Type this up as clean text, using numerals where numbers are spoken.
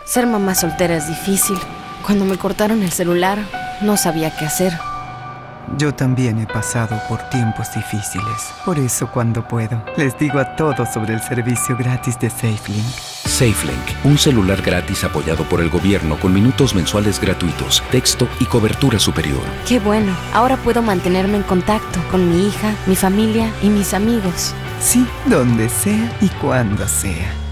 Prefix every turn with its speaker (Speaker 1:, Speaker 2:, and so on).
Speaker 1: Ser mamá soltera es difícil. Cuando me cortaron el celular, no sabía qué hacer.
Speaker 2: Yo también he pasado por tiempos difíciles. Por eso, cuando puedo, les digo a todos sobre el servicio gratis de SafeLink.
Speaker 3: SafeLink, un celular gratis apoyado por el gobierno con minutos mensuales gratuitos, texto y cobertura superior.
Speaker 1: Qué bueno. Ahora puedo mantenerme en contacto con mi hija, mi familia y mis amigos.
Speaker 2: Sí, donde sea y cuando sea.